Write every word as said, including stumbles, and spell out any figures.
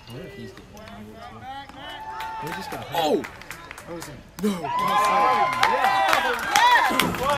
What if he's getting it? We just got Oh! I was like, No!